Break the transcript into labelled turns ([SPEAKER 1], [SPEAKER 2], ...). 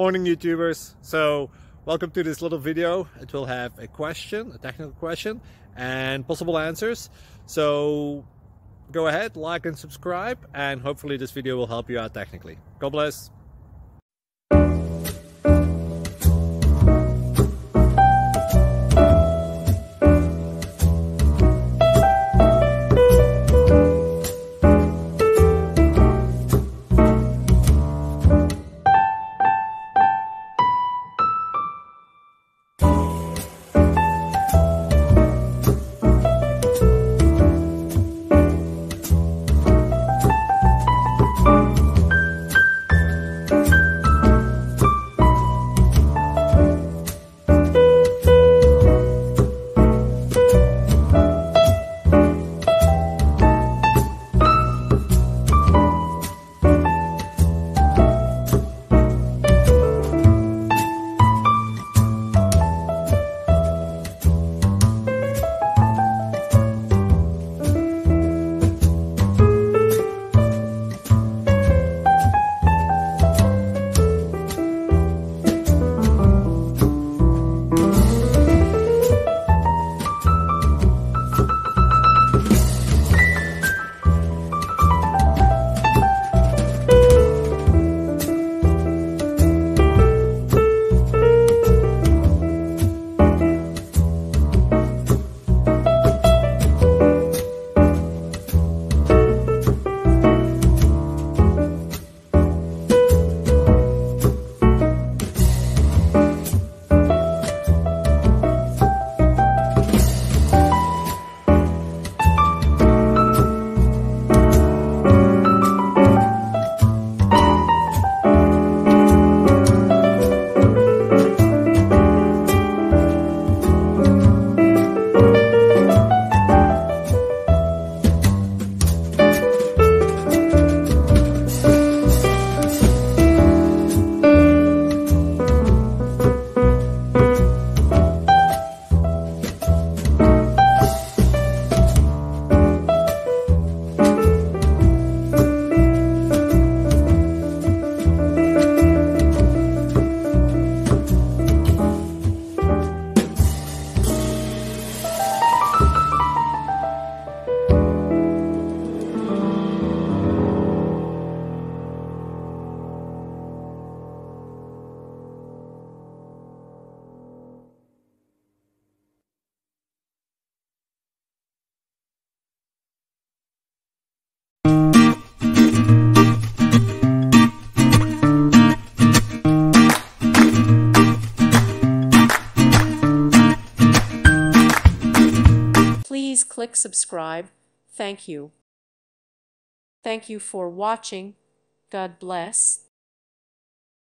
[SPEAKER 1] Morning YouTubers. So welcome to this little video. It will have a question, a technical question, and possible answers. So go ahead, like and subscribe, and hopefully this video will help you out technically. God bless.
[SPEAKER 2] Please click subscribe. Thank you. Thank you for watching. God bless.